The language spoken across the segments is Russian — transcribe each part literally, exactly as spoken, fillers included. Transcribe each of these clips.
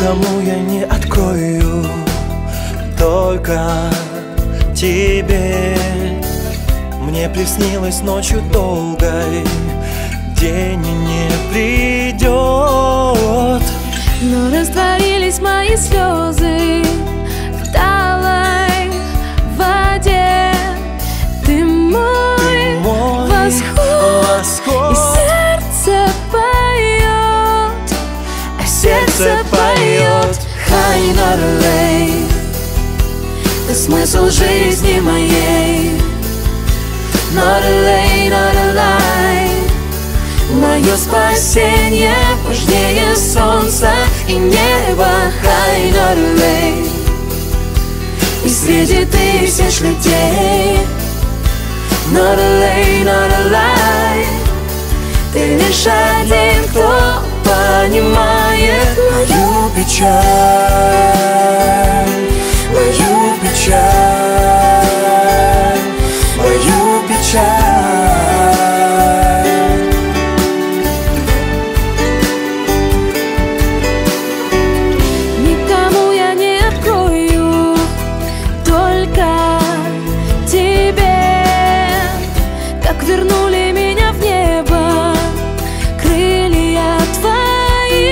никому я не открою, только тебе. Мне приснилось ночью долгой, день не придет. Но растворились мои слезы в талой воде. Ты мой, Ты мой восход, восход, и сердце поет, а сердце поет. Хай Норрелей, ты смысл жизни моей. Норрелей, Норрелей, мое спасение важнее солнца и неба. Хай Норрелей, и среди тысяч людей. Норрелей, Норрелей, ты лишь один, кто понимает мою печаль, мою печаль, мою печаль. Никому я не открою, только тебе. Как вернули меня в небо крылья твои.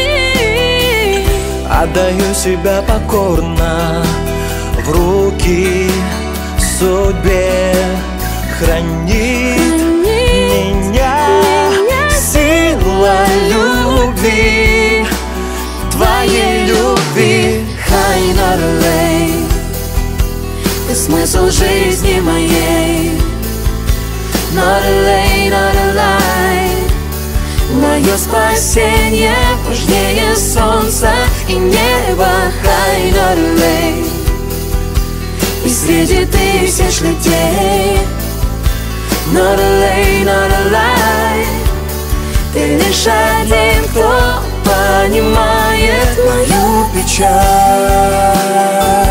Отдаю себя покорно в руки судьбе. Храни, Храни меня, меня сила любви, твоей любви. Хай Норрелей, ты смысл жизни моей. Норрелей, Норрелей, мое спасение важнее солнца и неба. Хай Норрелей, и среди тысяч людей. Норрелей, Норрелей, ты лишь один, кто понимает мою печаль.